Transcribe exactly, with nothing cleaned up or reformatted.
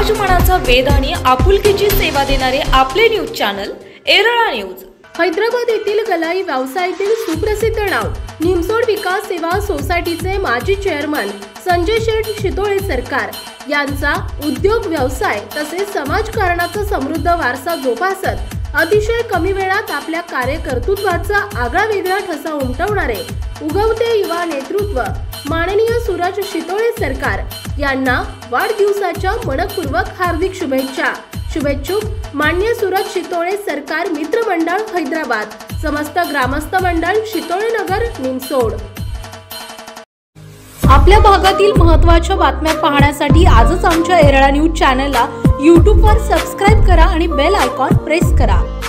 समाज मनाचा वेध आणि आपुलकीची सेवा देणारे आपले news channel Erala news. Hyderabad येथील गलाई व्यवसायातील सुप्रसिद्ध नाव निमसोड विकास सेवा सोसायटीचे माजी चेअरमन संजय शेठ शितोळे सरकार यांचा उद्योग व्यवसाय तसेच समाजकारणाचा समृद्ध वारसा जोपासत अतिशय कमी वेळात आपल्या कार्यकर्तृत्वाचा आगळा वेगळा ठसा उमटवणारे उगवते युवा नेतृत्व माननीय सूरज शितोळे सरकार यांना वाढदिवसाच्या मनपूर्वक हार्दिक शुभेच्छा। शुभेच्छुक मान्य सूरज शितोळे सरकार मित्र मंडळ हैदराबाद, समस्त ग्रामस्थ मंडळ शितोळे नगर निमसोड। आपल्या भागातील महत्त्वाच्या बातम्या पाहण्यासाठी आजच आमच्या एरळा न्यूज चॅनलला यूट्यूब वर सबस्क्राइब करा आणि बेल आयकॉन प्रेस करा।